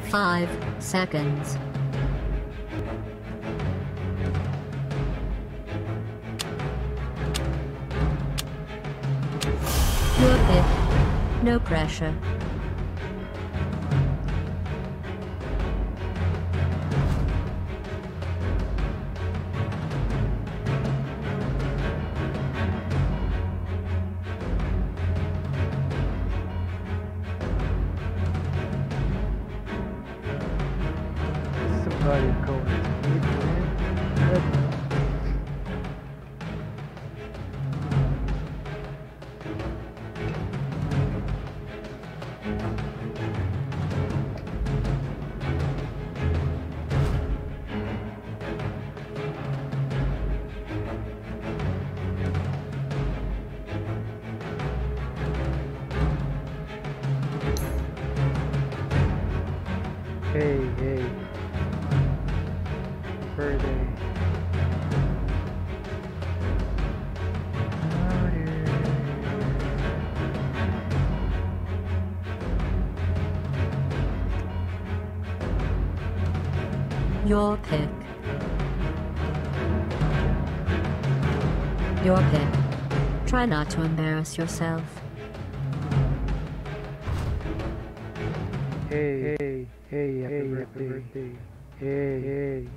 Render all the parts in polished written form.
5 seconds. Your pick. No pressure. Somebody going to meet me. Hey, birthday. Your pick. Your pick. Try not to embarrass yourself. Hey, happy birthday. Hey.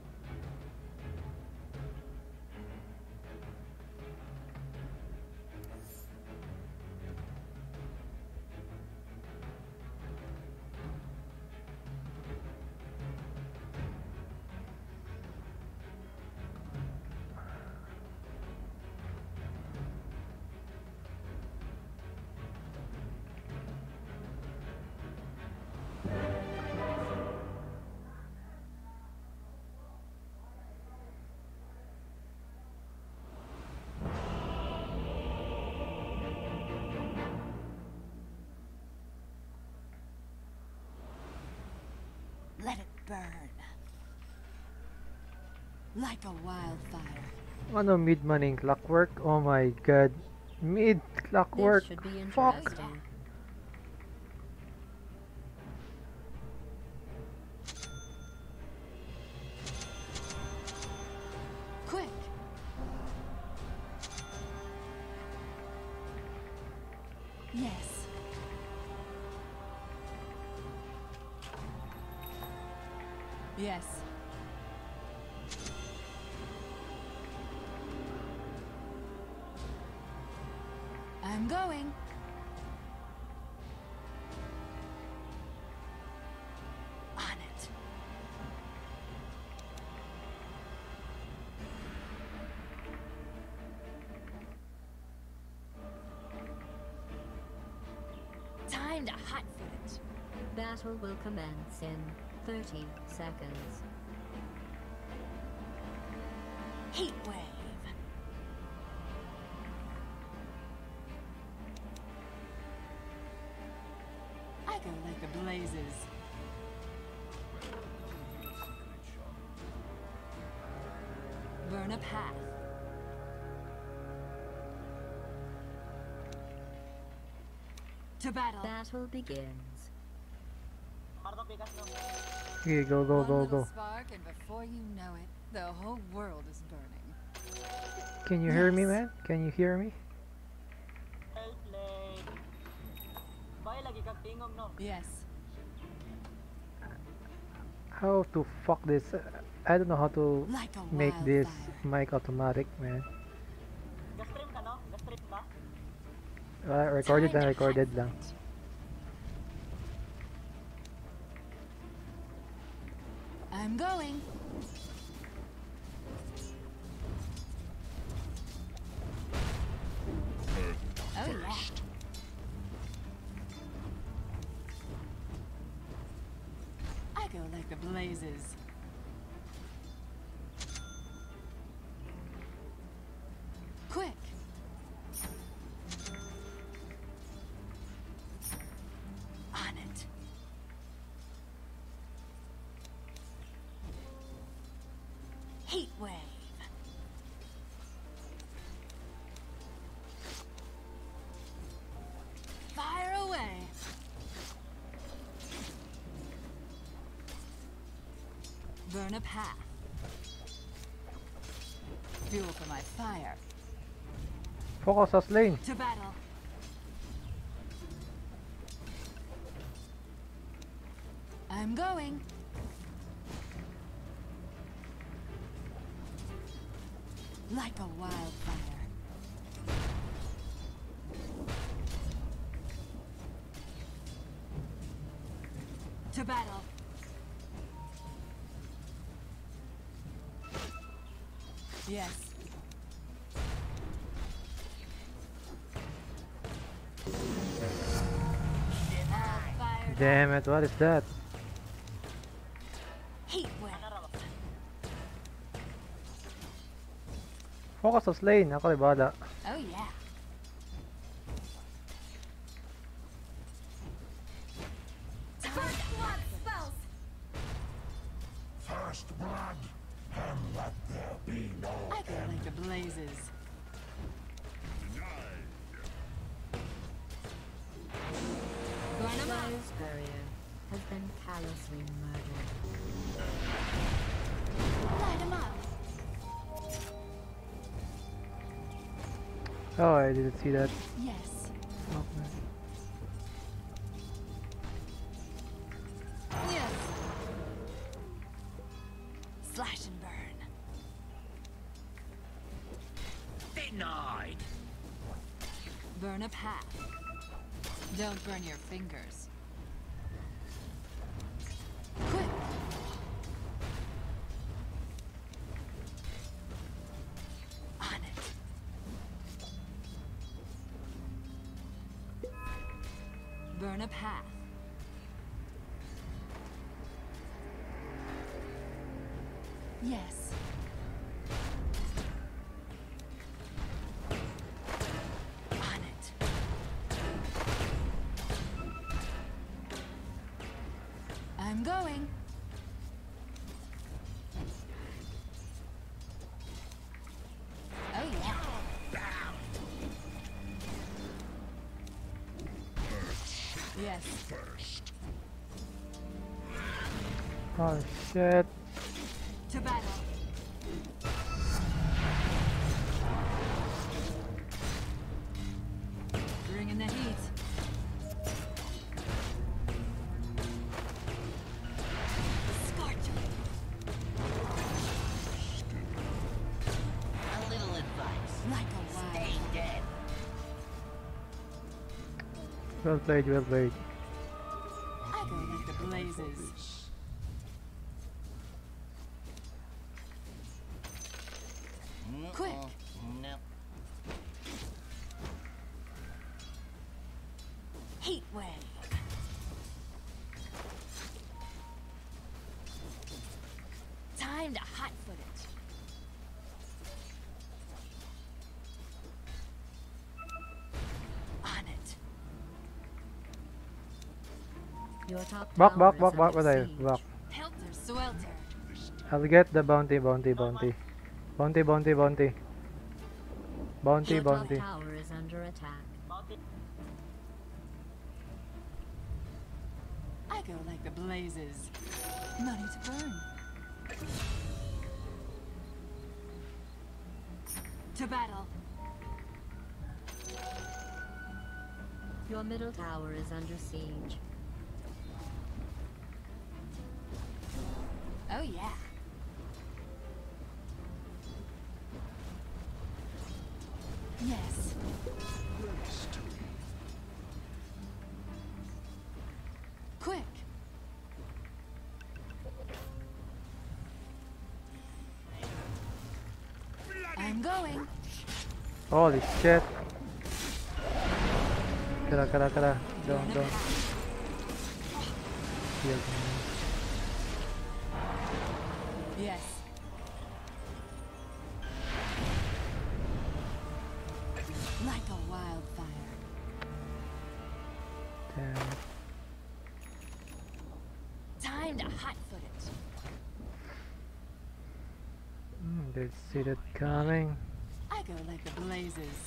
Let it burn. Like a wildfire. Ano, mid-morning clockwork? Oh my god. Mid-clockwork. This should be Fuck. interesting. Quick! Yes. Yes. I'm going. On it. Time to hot foot. Battle will commence in 30 seconds. Heat wave. I go like the blazes. Burn a path. To battle. Battle begins. Okay, go. One little spark, and before you know it, the whole world is burning. Can you hear me, man? Can you hear me? Yes. How to fuck this? I don't know how to Like a make this wildfire. mic automatic, man. Time to Recorded hot lang. foot. I'm going. Oh yeah. I go like the blazes. Quick. On it. Heat wave. Fire away. Burn a path. Fuel for my fire. Focus us lane. To battle. I'm going. Like a wildfire. To battle. Yes. Damn it, what is that? Heat wave. Focus us lane. Ako bahala. Oh yeah. First blood spells. First blood, and let there be no I go like the blazes. Dyer's barrier has been callously murdered. Light 'em up. Oh, I didn't see that. Yes. Okay. Yes. Slash and burn. denied. Burn a path. Don't burn your fingers. Quick! On it. Burn a path. Yes. On it. I'm going. Oh yeah. Yes. First. Oh shit. To battle. Bring in the heat. Scorch. A little advice. Like a wild. Stay dead. Well played, well played. I go like the blazes. Quick. No. Heat wave. Time to hot foot it. On it. Your top Back, tower back, is back, back, under tayo. siege. Back. Helter swelter. I'll get the bounty, bounty, bounty. Bounty, bounty, bounty. Bounty, Your top bounty. tower is under attack. I go like the blazes. Money to burn. To battle. Your middle tower is under siege. Oh yeah. Yes. Quick. I'm going. Holy shit. Kara, kara, kara. Don't. Heal me. Yes. Like a wildfire. Damn it. Time to hot foot it. Didn't see that coming. I go like the blazes.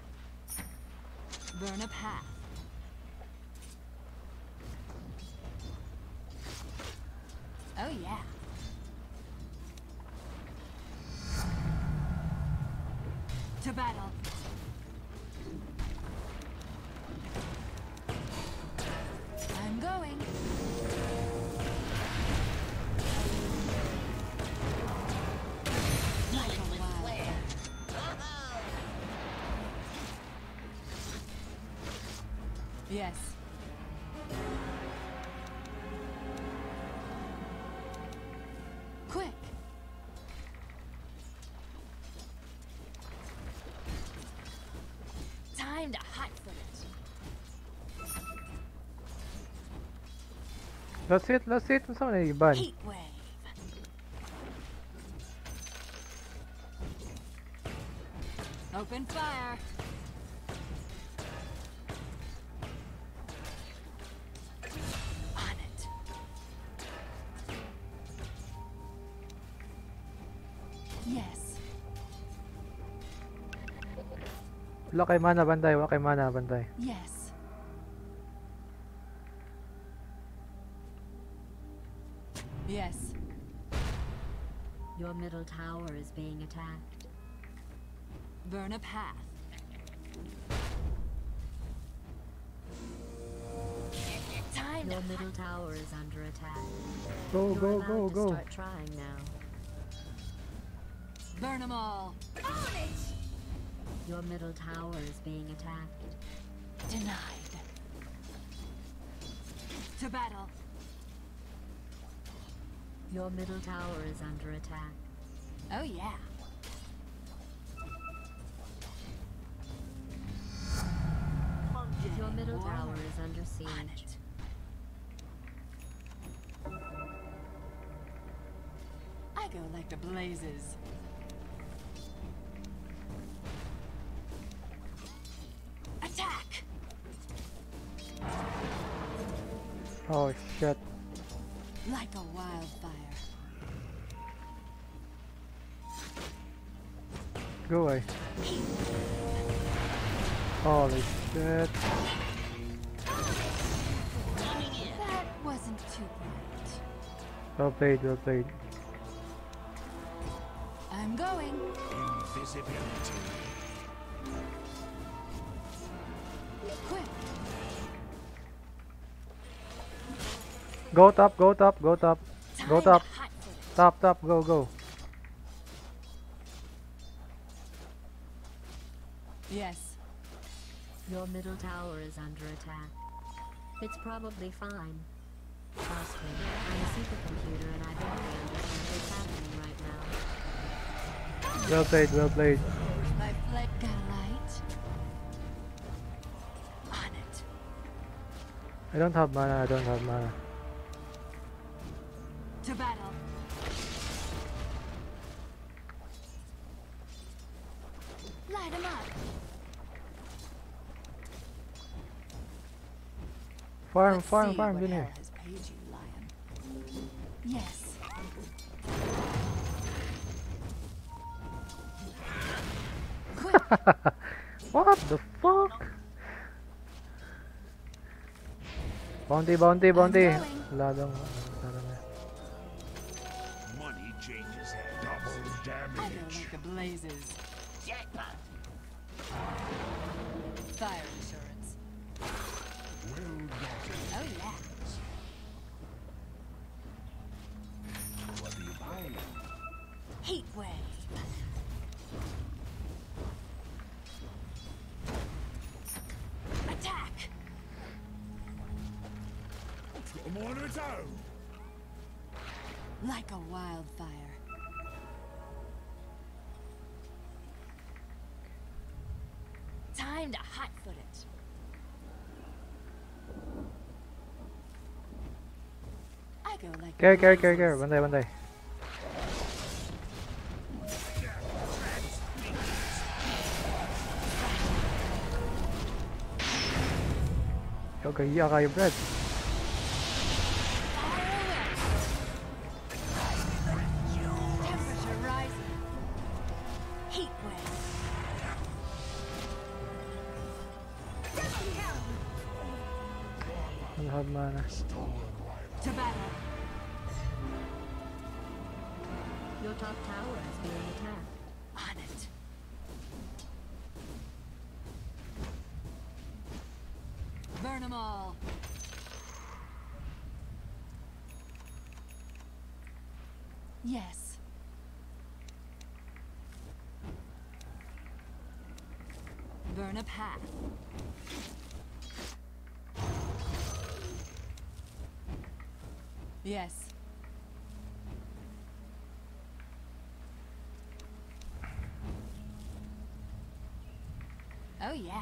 Burn a path. Oh yeah. To battle. I'm going. Like a wild. Yes. Quick. Time to hot foot it. Last hit. Saan na iban? Heat wave. Open fire. On it. Yes. Wala kay mana, bantay. Yes. Yes. Your middle tower is being attacked. Burn a path. Time Your to middle tower is under attack. Go, You're go, allowed go, to go. start trying now. burn them all. On it! Your middle tower is being attacked. Denied. To battle. Your middle tower is under attack. Oh yeah. Your middle Warrior. tower is under On siege. it. I go like the blazes. Attack! Oh shit. Like a wildfire. Go away. Holy shit. That wasn't too bright. Well played, well played. I'm going. Invisibility. Quick. Go top, go top, go top. Go Time top. to hot foot it. Top, top, go, go. Yes. Your middle tower is under attack. It's probably fine. Trust me, I'm a supercomputer and I barely understand what's happening right now. Well played, well played. My flag got a light. On it. I don't have mana, I don't have mana. To battle. Light 'em up. Farm, Let's farm, see farm, what dun hell here. has paid you, lion. Yes. Quick. What the fuck? Bounty, bounty, bounty. going. Wala lang. Wala lang. Money changes hands. Double I go damage. like the blazes. Jackpot. Fire insurance. Well gotten. Oh yeah. What are you buying? Heat wave. Attack. I'm on its own. Like a wildfire. Time to hot foot it. I go like Care, the care, care, care. blazes. Bantay, bantay. Yo, kaya kayo, Brad. Fire away. Temperature rising. Heat wave. I don't have mana. To battle. Your top tower is being attacked. On it. Burn them all. Yes. Burn a path. Yes. Oh yeah.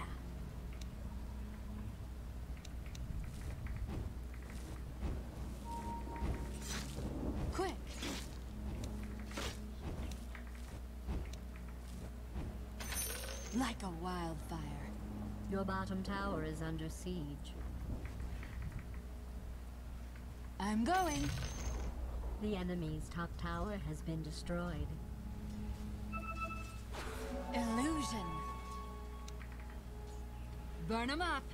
Quick. Like a wildfire. Your bottom tower is under siege. I'm going. The enemy's top tower has been destroyed. Illusion. Burn them up.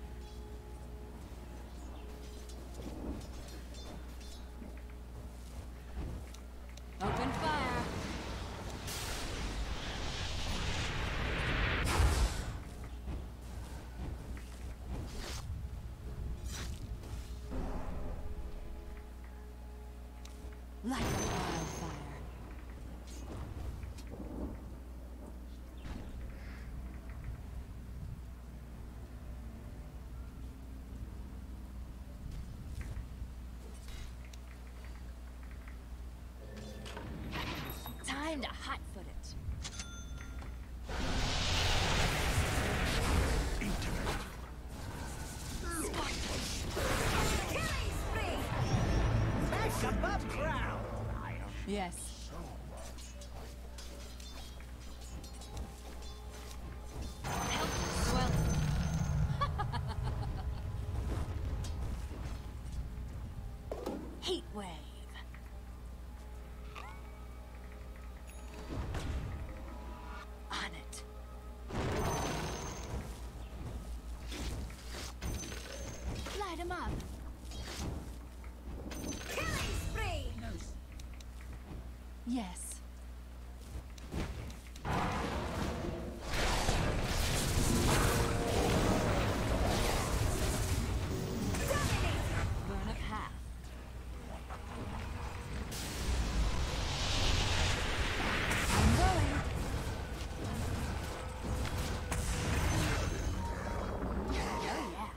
Open fire. Like a wildfire. Time to hotfoot it. Yes. Help swell. Heat wave. On it. Light 'em up. Killing spree. Yes. Burn a path. I'm going. Oh yeah.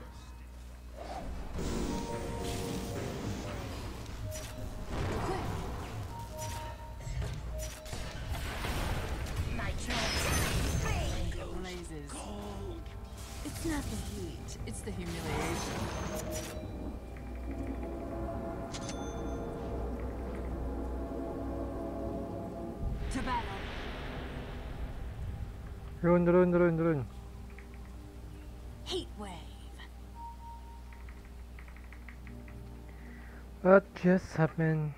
Quick. Blazes. It's not the heat, it's the humiliation. To battle. Run. Heat wave. What just happened?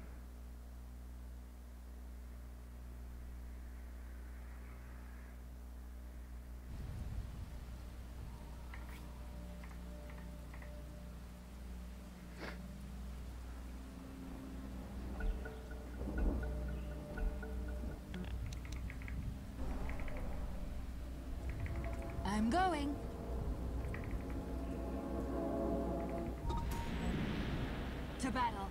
I'm going. To battle.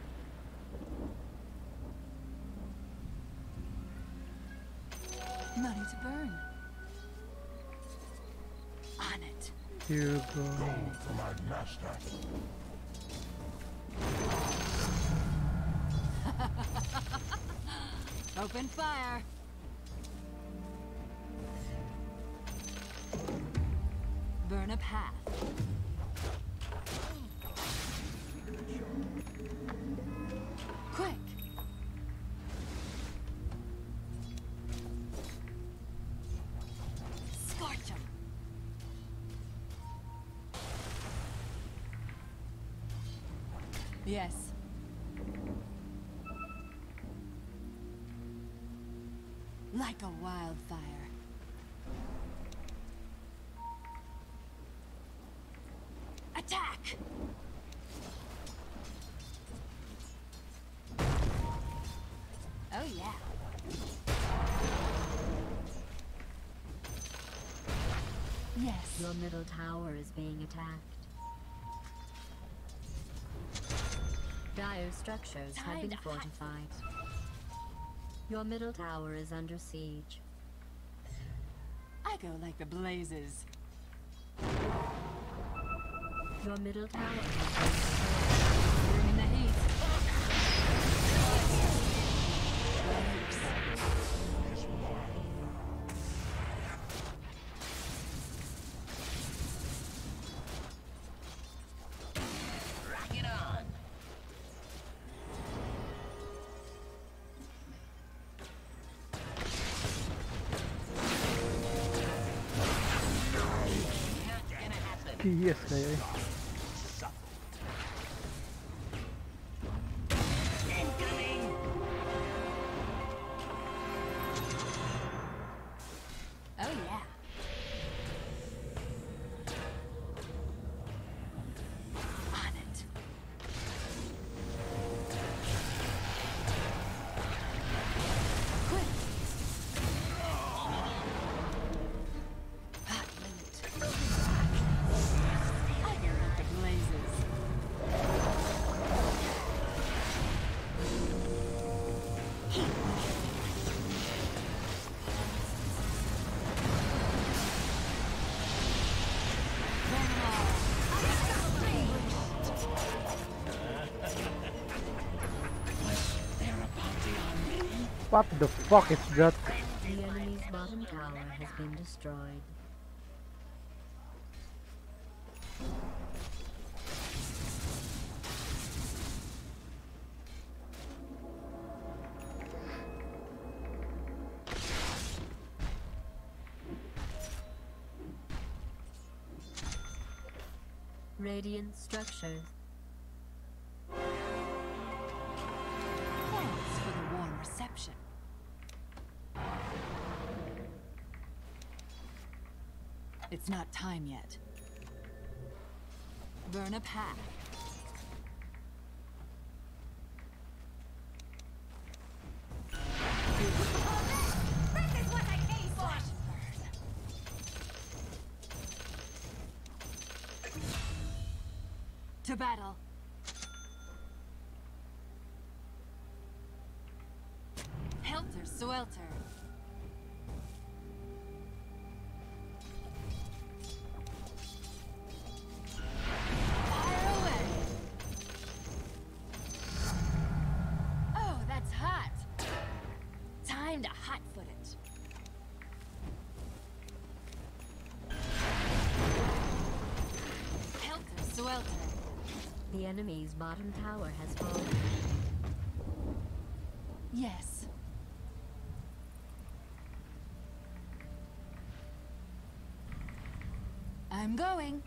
Money to burn. On it. You go. For my master. Open fire. Burn a path. Quick. Scorch 'em. Yes. Like a wildfire. Attack! Oh yeah. Your middle tower is being attacked. Dire structures have been fortified. Your middle tower is under siege. I go like the blazes. Your middle tower has Bring in the heat. Rock it on. Not gonna happen. Yes, kayo eh. Incoming. Oh yeah. On it. Quick. Hot minute. I go like the blazes. What the fuck is that? The enemy's bottom tower has been destroyed. Radiant structures. Thanks for the warm reception. It's not time yet. Burn a path. This is what I came for! To battle. Helter Swelter. Fire away. Oh, that's hot. Time to hotfoot it. Helter Swelter. The enemy's bottom tower has fallen. Yes. I'm going.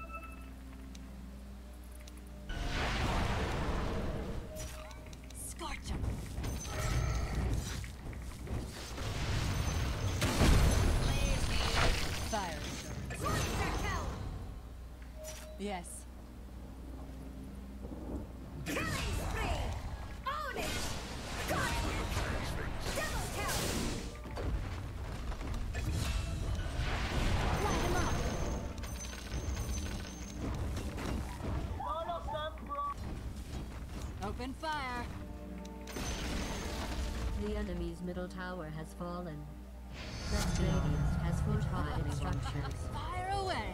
Scorch 'em. Fire insurance. Monster kill! Yes. Killing spree! Own it! Got it! Double kill! Light him up! Open fire. The enemy's middle tower has fallen. That radiant has fortified its structures. Fire away.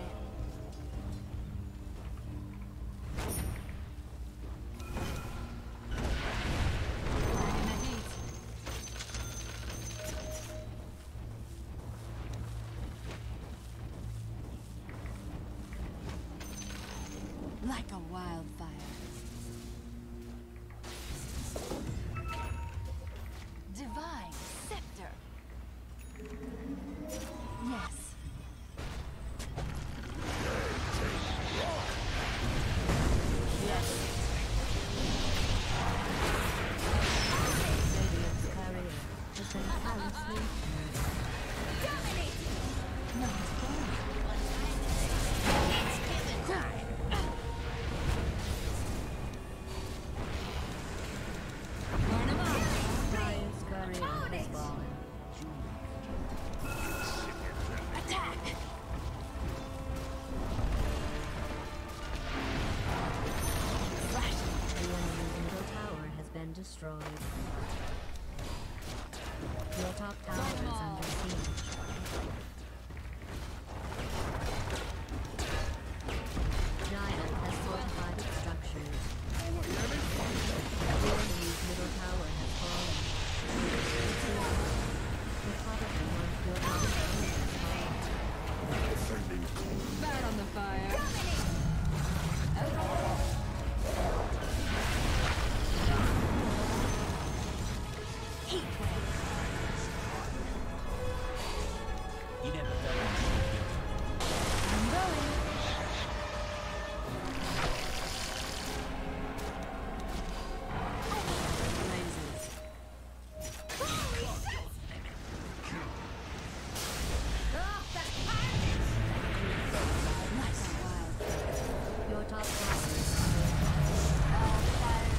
Bring in the heat. Like a wildfire. Divine scepter. Yes. Yes. Radiant's carrier has been callously Dominating! No, it's burning. destroyed. Your top tower is under siege. Giant has fortified its structures. The enemy's middle tower has fallen. The probably one of your bottom tower has fallen. Bad on the fire. You never felt like shit. I'm going. Blazes. Nice and wild. Your top tower is under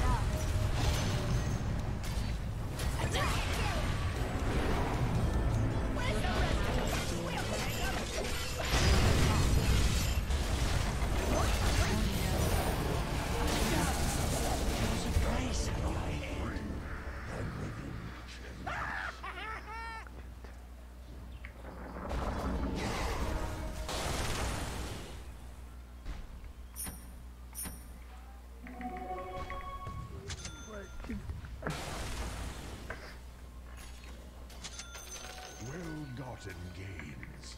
Well-gotten gains.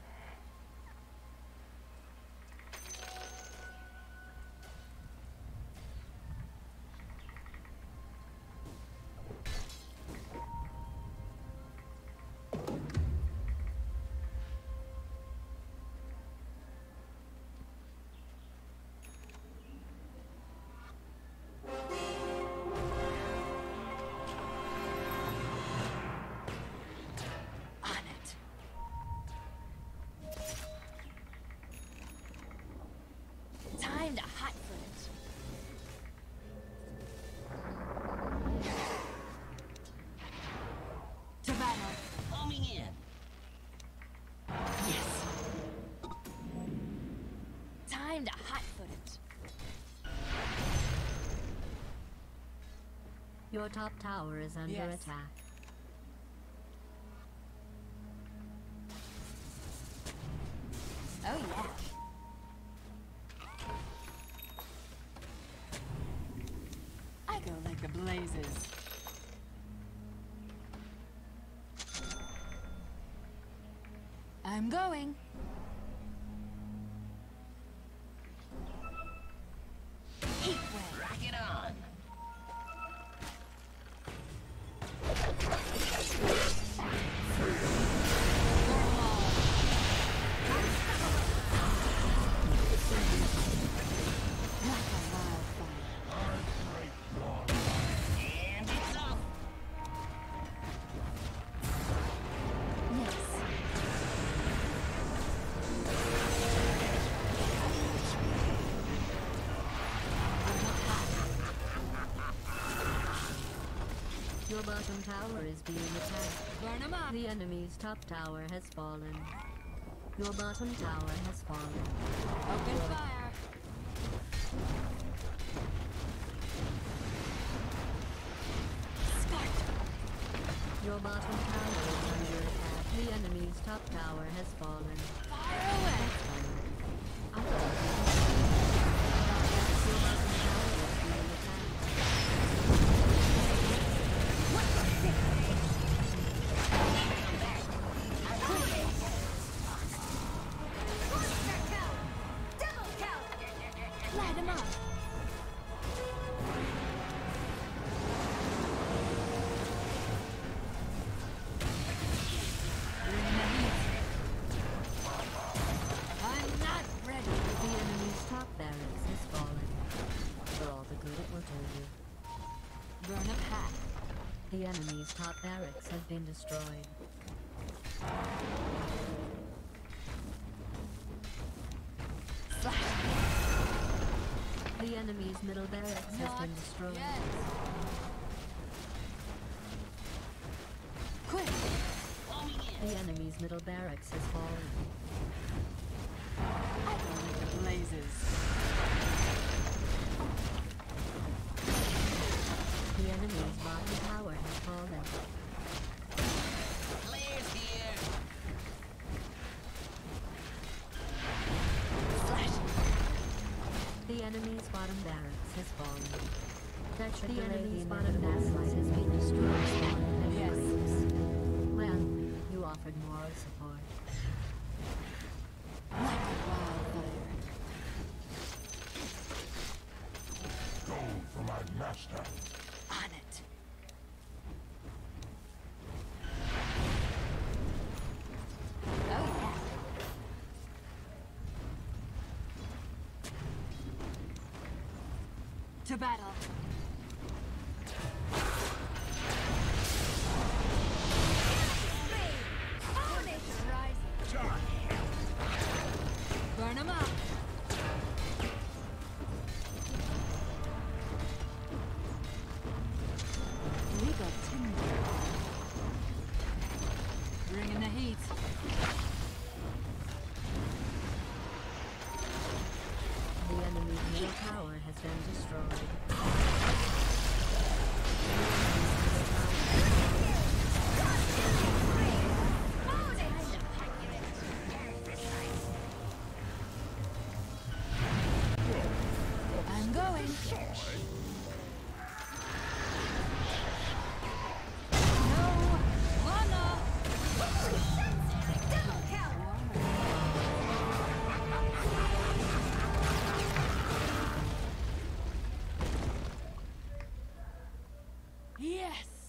On it. Time to hot foot it. To battle. Homing in. Yes. Time to hot foot it. Your top tower is under Yes. attack. Oh yeah. I go like the blazes. I'm going. Heat wave. Rock it on. Like a wildfire. And it's off. Yes. Your bottom tower is being attacked. Burn 'em up. The enemy's top tower has fallen. Your bottom tower has fallen. Open fire. Start. Your bottom tower is under attack. The enemy's top tower has fallen. Fire away. Your bottom tower is being attacked. Monster kill! Double kill! Light 'em up. I'm not ready. The enemy's top barracks has fallen. For all the good it will do you. Burn a pack. The enemy's top barracks have been destroyed. Flash. The enemy's middle barracks has Not been destroyed. yet. Quick. Homing in. The enemy's middle barracks has fallen. I go like the blazes. The enemy's bottom tower has fallen. Claire's here. The enemy's bottom barracks has fallen. The enemy's bottom barracks has been destroyed. Yes. Well, you offered moral support. Like a wildfire. Go for my master. On it. Oh yeah. To battle. Burn 'em up. We got timber. Bringing the heat. The enemy's middle tower has been destroyed. I'm going. No, Lana. Double kill. Yes.